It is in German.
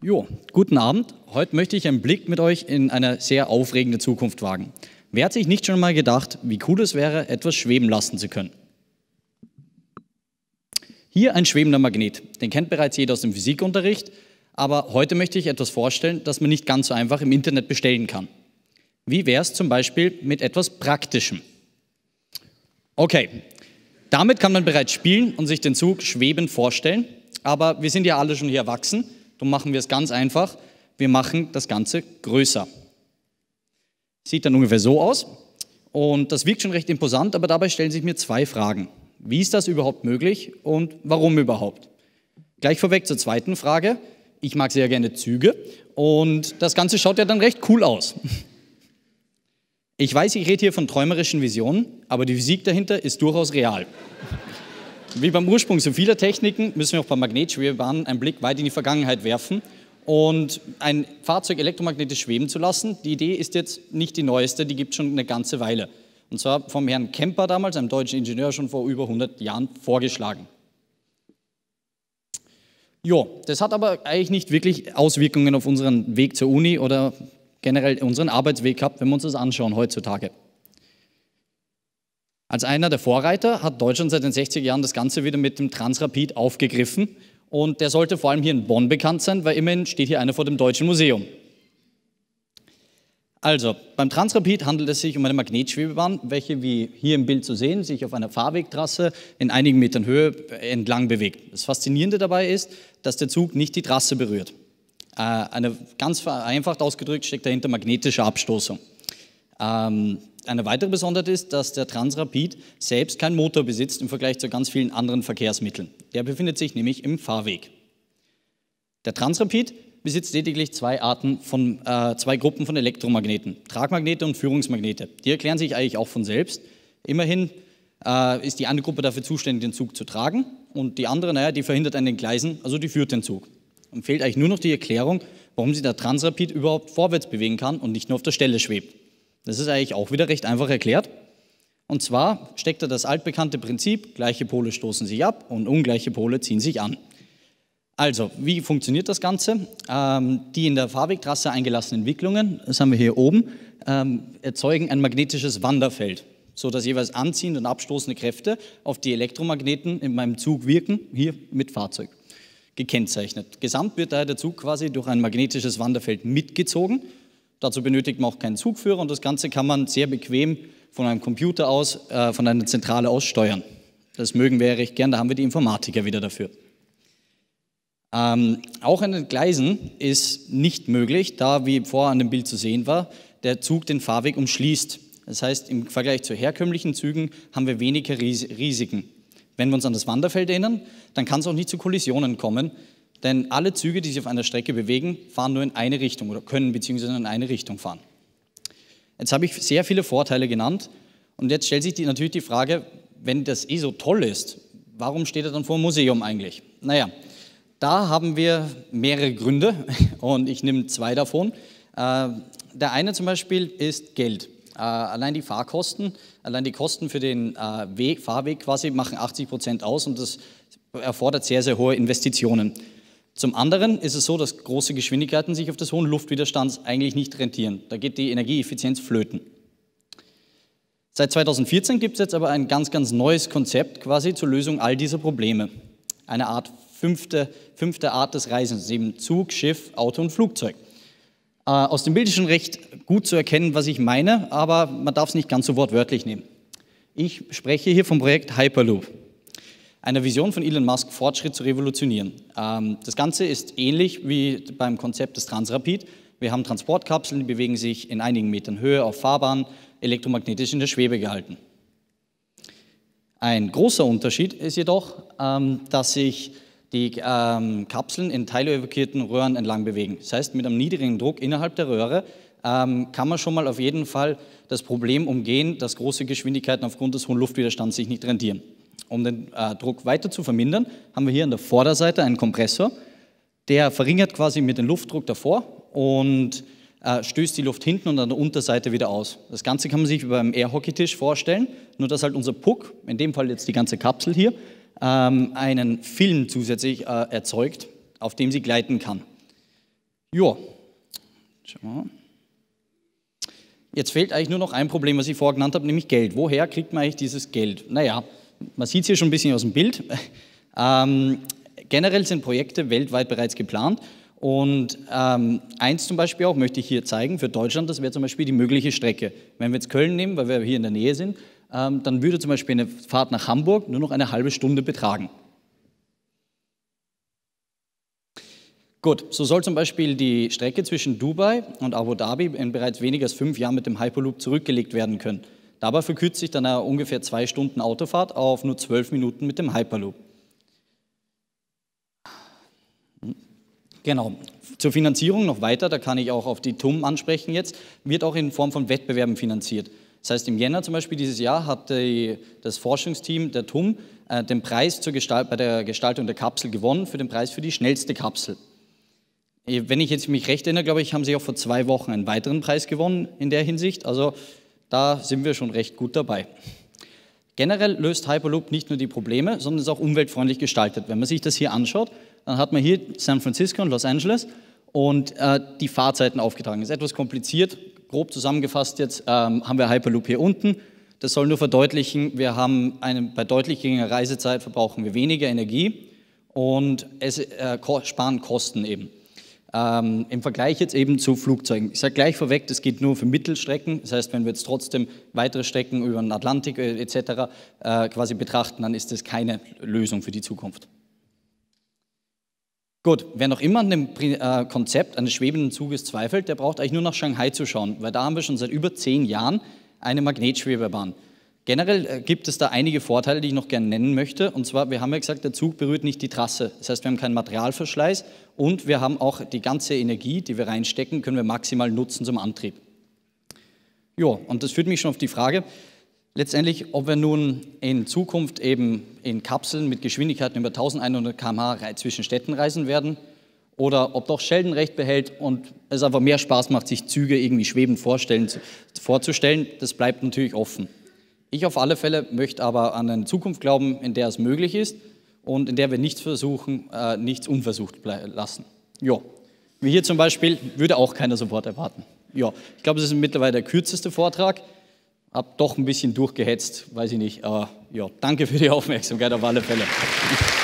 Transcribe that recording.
Jo, guten Abend. Heute möchte ich einen Blick mit euch in eine sehr aufregende Zukunft wagen. Wer hat sich nicht schon mal gedacht, wie cool es wäre, etwas schweben lassen zu können? Hier ein schwebender Magnet. Den kennt bereits jeder aus dem Physikunterricht, aber heute möchte ich etwas vorstellen, das man nicht ganz so einfach im Internet bestellen kann. Wie wäre es zum Beispiel mit etwas Praktischem? Okay, damit kann man bereits spielen und sich den Zug schwebend vorstellen, aber wir sind ja alle schon hier erwachsen. Darum machen wir es ganz einfach. Wir machen das Ganze größer. Sieht dann ungefähr so aus. Und das wirkt schon recht imposant, aber dabei stellen sich mir zwei Fragen. Wie ist das überhaupt möglich und warum überhaupt? Gleich vorweg zur zweiten Frage. Ich mag sehr gerne Züge und das Ganze schaut ja dann recht cool aus. Ich weiß, ich rede hier von träumerischen Visionen, aber die Physik dahinter ist durchaus real. Wie beim Ursprung so vieler Techniken müssen wir auch bei Magnetschwebebahnen einen Blick weit in die Vergangenheit werfen und ein Fahrzeug elektromagnetisch schweben zu lassen. Die Idee ist jetzt nicht die neueste, die gibt es schon eine ganze Weile. Und zwar vom Herrn Kemper damals, einem deutschen Ingenieur, schon vor über 100 Jahren vorgeschlagen. Jo, das hat aber eigentlich nicht wirklich Auswirkungen auf unseren Weg zur Uni oder generell unseren Arbeitsweg gehabt, wenn wir uns das anschauen heutzutage. Als einer der Vorreiter hat Deutschland seit den 60er Jahren das Ganze wieder mit dem Transrapid aufgegriffen und der sollte vor allem hier in Bonn bekannt sein, weil immerhin steht hier einer vor dem Deutschen Museum. Also, beim Transrapid handelt es sich um eine Magnetschwebebahn, welche, wie hier im Bild zu sehen, sich auf einer Fahrwegtrasse in einigen Metern Höhe entlang bewegt. Das Faszinierende dabei ist, dass der Zug nicht die Trasse berührt. Eine ganz vereinfacht ausgedrückt steckt dahinter magnetische Abstoßung. Eine weitere Besonderheit ist, dass der Transrapid selbst keinen Motor besitzt im Vergleich zu ganz vielen anderen Verkehrsmitteln. Der befindet sich nämlich im Fahrweg. Der Transrapid besitzt lediglich zwei Gruppen von Elektromagneten, Tragmagnete und Führungsmagnete. Die erklären sich eigentlich auch von selbst. Immerhin ist die eine Gruppe dafür zuständig, den Zug zu tragen und die andere, naja, die verhindert an den Gleisen, also die führt den Zug. Und fehlt eigentlich nur noch die Erklärung, warum sich der Transrapid überhaupt vorwärts bewegen kann und nicht nur auf der Stelle schwebt. Das ist eigentlich auch wieder recht einfach erklärt. Und zwar steckt da das altbekannte Prinzip, gleiche Pole stoßen sich ab und ungleiche Pole ziehen sich an. Also, wie funktioniert das Ganze? Die in der Fahrwegtrasse eingelassenen Wicklungen, das haben wir hier oben, erzeugen ein magnetisches Wanderfeld, sodass jeweils anziehende und abstoßende Kräfte auf die Elektromagneten in meinem Zug wirken, hier mit Fahrzeug gekennzeichnet. Gesamt wird daher der Zug quasi durch ein magnetisches Wanderfeld mitgezogen. Dazu benötigt man auch keinen Zugführer und das Ganze kann man sehr bequem von einem Computer aus, von einer Zentrale aus steuern. Das mögen wir ja recht gern, da haben wir die Informatiker wieder dafür. Auch an den Gleisen ist nicht möglich, da, wie vorher an dem Bild zu sehen war, der Zug den Fahrweg umschließt. Das heißt, im Vergleich zu herkömmlichen Zügen haben wir weniger Risiken. Wenn wir uns an das Wanderfeld erinnern, dann kann es auch nicht zu Kollisionen kommen, denn alle Züge, die sich auf einer Strecke bewegen, fahren nur in eine Richtung oder können beziehungsweise in eine Richtung fahren. Jetzt habe ich sehr viele Vorteile genannt und jetzt stellt sich natürlich die Frage, wenn das so toll ist, warum steht er dann vor dem Museum eigentlich? Naja, da haben wir mehrere Gründe und ich nehme zwei davon. Der eine zum Beispiel ist Geld. Allein die Fahrkosten, allein die Kosten für den Fahrweg quasi machen 80% aus und das erfordert sehr, sehr hohe Investitionen. Zum anderen ist es so, dass große Geschwindigkeiten sich auf des hohen Luftwiderstands eigentlich nicht rentieren. Da geht die Energieeffizienz flöten. Seit 2014 gibt es jetzt aber ein ganz, ganz neues Konzept quasi zur Lösung all dieser Probleme. Eine Art fünfte Art des Reisens, eben Zug, Schiff, Auto und Flugzeug. Aus dem Bild ist schon recht gut zu erkennen, was ich meine, aber man darf es nicht ganz so wortwörtlich nehmen. Ich spreche hier vom Projekt Hyperloop, einer Vision von Elon Musk, Fortschritt zu revolutionieren. Das Ganze ist ähnlich wie beim Konzept des Transrapid. Wir haben Transportkapseln, die bewegen sich in einigen Metern Höhe auf Fahrbahnen, elektromagnetisch in der Schwebe gehalten. Ein großer Unterschied ist jedoch, dass sich die Kapseln in teilevakuierten Röhren entlang bewegen. Das heißt, mit einem niedrigen Druck innerhalb der Röhre kann man schon mal auf jeden Fall das Problem umgehen, dass große Geschwindigkeiten aufgrund des hohen Luftwiderstands sich nicht rentieren. Um den Druck weiter zu vermindern, haben wir hier an der Vorderseite einen Kompressor, der verringert quasi mit dem Luftdruck davor und stößt die Luft hinten und an der Unterseite wieder aus. Das Ganze kann man sich über einem Airhockey-Tisch vorstellen, nur dass halt unser Puck, in dem Fall jetzt die ganze Kapsel hier, einen Film zusätzlich erzeugt, auf dem sie gleiten kann. Ja, schauen wir mal. Jetzt fehlt eigentlich nur noch ein Problem, was ich vorher genannt habe, nämlich Geld. Woher kriegt man eigentlich dieses Geld? Naja, man sieht es hier schon ein bisschen aus dem Bild. Generell sind Projekte weltweit bereits geplant. Und eins zum Beispiel auch möchte ich hier zeigen für Deutschland, das wäre zum Beispiel die mögliche Strecke. Wenn wir jetzt Köln nehmen, weil wir hier in der Nähe sind, dann würde zum Beispiel eine Fahrt nach Hamburg nur noch eine halbe Stunde betragen. Gut, so soll zum Beispiel die Strecke zwischen Dubai und Abu Dhabi in bereits weniger als 5 Jahren mit dem Hyperloop zurückgelegt werden können. Dabei verkürzt sich dann eine ungefähr 2 Stunden Autofahrt auf nur 12 Minuten mit dem Hyperloop. Genau. Zur Finanzierung noch weiter, da kann ich auch auf die TUM ansprechen jetzt, wird auch in Form von Wettbewerben finanziert. Das heißt, im Jänner zum Beispiel dieses Jahr hat das Forschungsteam der TUM den Preis bei der Gestaltung der Kapsel gewonnen, für den Preis für die schnellste Kapsel. Wenn ich jetzt mich recht erinnere, glaube ich, haben sie auch vor 2 Wochen einen weiteren Preis gewonnen in der Hinsicht. Also da sind wir schon recht gut dabei. Generell löst Hyperloop nicht nur die Probleme, sondern ist auch umweltfreundlich gestaltet. Wenn man sich das hier anschaut, dann hat man hier San Francisco und Los Angeles und die Fahrzeiten aufgetragen. Das ist etwas kompliziert. Grob zusammengefasst jetzt haben wir Hyperloop hier unten. Das soll nur verdeutlichen, wir haben bei deutlich geringerer Reisezeit verbrauchen wir weniger Energie und es sparen Kosten eben. Im Vergleich jetzt eben zu Flugzeugen. Ich sage gleich vorweg, das geht nur für Mittelstrecken. Das heißt, wenn wir jetzt trotzdem weitere Strecken über den Atlantik etc. Quasi betrachten, dann ist das keine Lösung für die Zukunft. Gut, wer noch immer an dem Konzept eines schwebenden Zuges zweifelt, der braucht eigentlich nur nach Shanghai zu schauen, weil da haben wir schon seit über 10 Jahren eine Magnetschwebebahn. Generell gibt es da einige Vorteile, die ich noch gerne nennen möchte. Und zwar, wir haben ja gesagt, der Zug berührt nicht die Trasse. Das heißt, wir haben keinen Materialverschleiß und wir haben auch die ganze Energie, die wir reinstecken, können wir maximal nutzen zum Antrieb. Ja, und das führt mich schon auf die Frage, letztendlich, ob wir nun in Zukunft eben in Kapseln mit Geschwindigkeiten über 1100 km/h zwischen Städten reisen werden oder ob doch Sheldon recht behält und es einfach mehr Spaß macht, sich Züge irgendwie schwebend vorzustellen. Das bleibt natürlich offen. Ich auf alle Fälle möchte aber an eine Zukunft glauben, in der es möglich ist und in der wir nichts versuchen, nichts unversucht lassen. Ja, wie hier zum Beispiel, würde auch keiner sofort erwarten. Ja, ich glaube, das ist mittlerweile der kürzeste Vortrag. Hab doch ein bisschen durchgehetzt, weiß ich nicht, aber ja, danke für die Aufmerksamkeit auf alle Fälle.